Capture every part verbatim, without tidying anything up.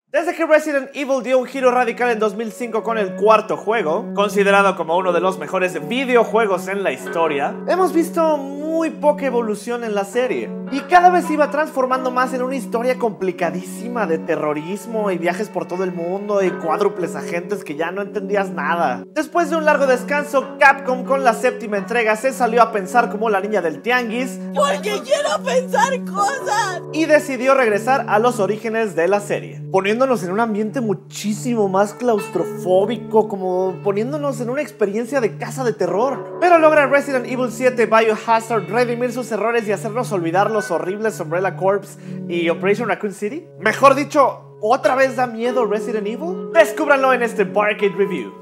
Desde que Resident Evil dio un giro radical en dos mil cinco con el cuarto juego, considerado como uno de los mejores videojuegos en la historia, hemos visto muy poca evolución en la serie. Y cada vez se iba transformando más en una historia complicadísima de terrorismo y viajes por todo el mundo y cuádruples agentes que ya no entendías nada. Después de un largo descanso, Capcom con la séptima entrega se salió a pensar como la niña del tianguis, porque quiero pensar cosas, y decidió regresar a los orígenes de la serie, poniéndonos en un ambiente muchísimo más claustrofóbico, como poniéndonos en una experiencia de casa de terror. Pero logra Resident Evil siete Biohazard redimir sus errores y hacernos olvidar los horribles Umbrella Corps y Operation Raccoon City. Mejor dicho, ¿otra vez da miedo Resident Evil? Descúbranlo en este Barcade Review.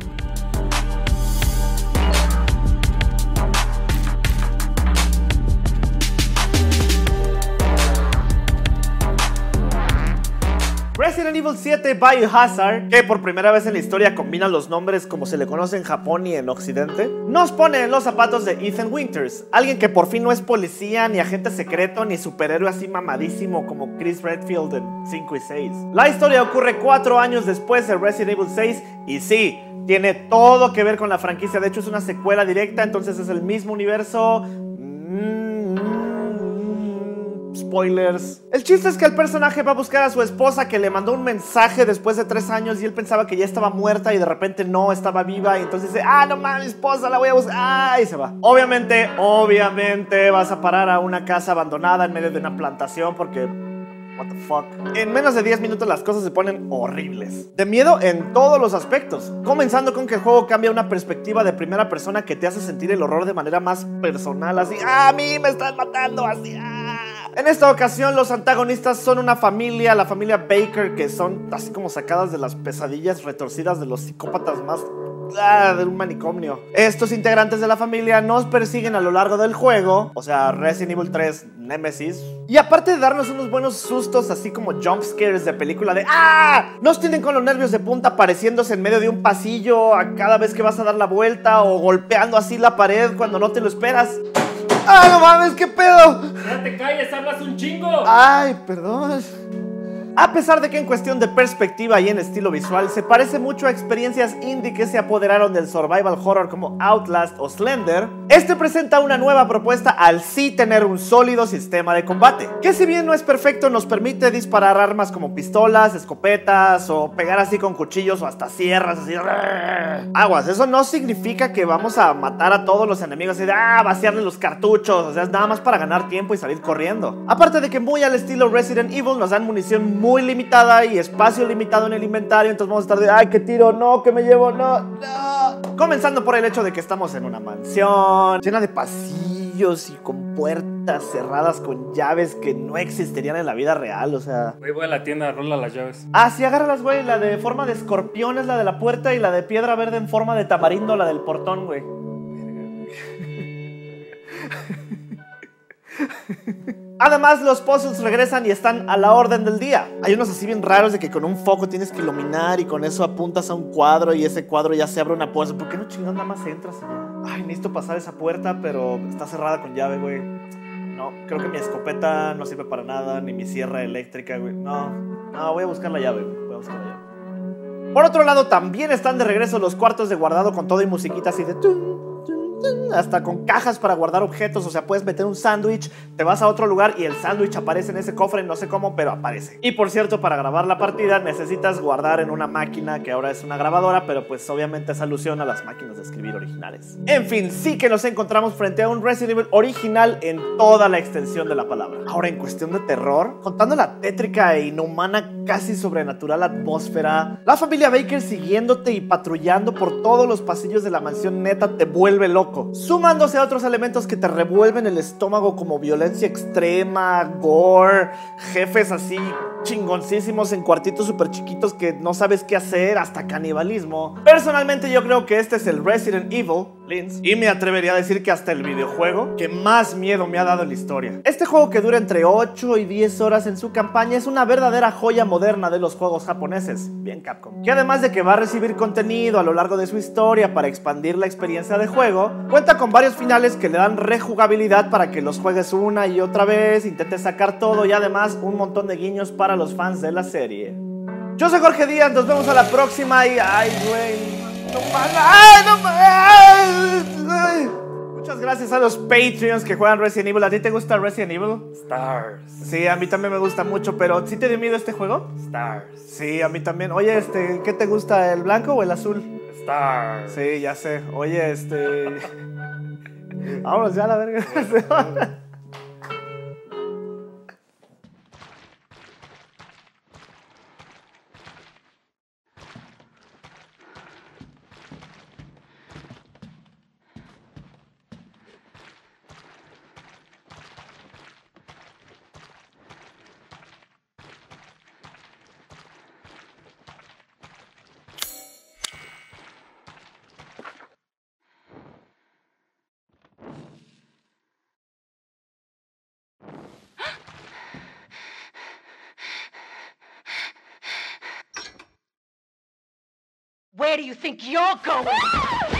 Resident Evil siete Biohazard, que por primera vez en la historia combina los nombres como se le conoce en Japón y en Occidente, nos pone en los zapatos de Ethan Winters, alguien que por fin no es policía, ni agente secreto, ni superhéroe así mamadísimo como Chris Redfield en cinco y seis. La historia ocurre cuatro años después de Resident Evil seis y sí, tiene todo que ver con la franquicia, de hecho es una secuela directa, entonces es el mismo universo. Mm, Spoilers. El chiste es que el personaje va a buscar a su esposa, que le mandó un mensaje después de tres años y él pensaba que ya estaba muerta y de repente no, estaba viva, y entonces dice, ah, no mames, mi esposa, la voy a buscar, ah, y se va. Obviamente, obviamente vas a parar a una casa abandonada en medio de una plantación porque... what the fuck. En menos de diez minutos las cosas se ponen horribles. De miedo en todos los aspectos. Comenzando con que el juego cambia una perspectiva de primera persona que te hace sentir el horror de manera más personal, así, ah, a mí me están matando, así, ah. En esta ocasión los antagonistas son una familia, la familia Baker, que son así como sacadas de las pesadillas retorcidas de los psicópatas más... Ah, de un manicomio. Estos integrantes de la familia nos persiguen a lo largo del juego, o sea, Resident Evil tres Nemesis, y aparte de darnos unos buenos sustos así como jump scares de película de ¡ah!, nos tienen con los nervios de punta apareciéndose en medio de un pasillo a cada vez que vas a dar la vuelta, o golpeando así la pared cuando no te lo esperas. ¡Ah, no mames, qué pedo! ¡Ya te calles, hablas un chingo! Ay, perdón. A pesar de que en cuestión de perspectiva y en estilo visual se parece mucho a experiencias indie que se apoderaron del survival horror como Outlast o Slender, este presenta una nueva propuesta al sí tener un sólido sistema de combate, que si bien no es perfecto nos permite disparar armas como pistolas, escopetas o pegar así con cuchillos o hasta sierras así. Aguas, eso no significa que vamos a matar a todos los enemigos y de, ah, vaciarle los cartuchos, o sea, es nada más para ganar tiempo y salir corriendo. Aparte de que muy al estilo Resident Evil nos dan munición muy limitada y espacio limitado en el inventario, entonces vamos a estar de, ay, que tiro, no, que me llevo, no, no. Comenzando por el hecho de que estamos en una mansión llena de pasillos y con puertas cerradas con llaves que no existirían en la vida real, o sea... Güey, voy a la tienda, rola las llaves. Ah, sí, agárralas, güey, la de forma de escorpión es la de la puerta y la de piedra verde en forma de tamarindo, la del portón, güey. Además, los puzzles regresan y están a la orden del día. Hay unos así bien raros de que con un foco tienes que iluminar y con eso apuntas a un cuadro y ese cuadro ya se abre una puerta. ¿Por qué no chingón nada más entras y ya? Ay, necesito pasar esa puerta, pero está cerrada con llave, güey. No, creo que mi escopeta no sirve para nada, ni mi sierra eléctrica, güey. No, no, voy a buscar la llave, güey. Voy a buscar la llave. Por otro lado, también están de regreso los cuartos de guardado con todo y musiquita así de... hasta con cajas para guardar objetos, o sea, puedes meter un sándwich, te vas a otro lugar y el sándwich aparece en ese cofre, no sé cómo, pero aparece. Y por cierto, para grabar la partida necesitas guardar en una máquina que ahora es una grabadora, pero pues obviamente es alusión a las máquinas de escribir originales. En fin, sí que nos encontramos frente a un Resident Evil original en toda la extensión de la palabra. Ahora, en cuestión de terror, contando la tétrica e inhumana, casi sobrenatural atmósfera, la familia Baker siguiéndote y patrullando por todos los pasillos de la mansión, neta te vuelve loco. Sumándose a otros elementos que te revuelven el estómago como violencia extrema, gore, jefes así chingoncísimos en cuartitos súper chiquitos que no sabes qué hacer, hasta canibalismo. Personalmente yo creo que este es el Resident Evil, Lins, y me atrevería a decir que hasta el videojuego que más miedo me ha dado en la historia. Este juego, que dura entre ocho y diez horas en su campaña, es una verdadera joya moderna de los juegos japoneses, bien Capcom, que además de que va a recibir contenido a lo largo de su historia para expandir la experiencia de juego, cuenta con varios finales que le dan rejugabilidad para que los juegues una y otra vez, intentes sacar todo y además un montón de guiños para los fans de la serie. Yo soy Jorge Díaz, nos vemos a la próxima y... ¡Ay, güey! ¡No mames! ¡Ay, no mames! Muchas gracias a los Patreons que juegan Resident Evil. ¿A ti te gusta Resident Evil? Stars. Sí, a mí también me gusta mucho, pero ¿sí te dio miedo este juego? Stars. Sí, a mí también. Oye, este, ¿qué te gusta, el blanco o el azul? Stars. Sí, ya sé. Oye, este... Vámonos ya a la verga. Where do you think you're going?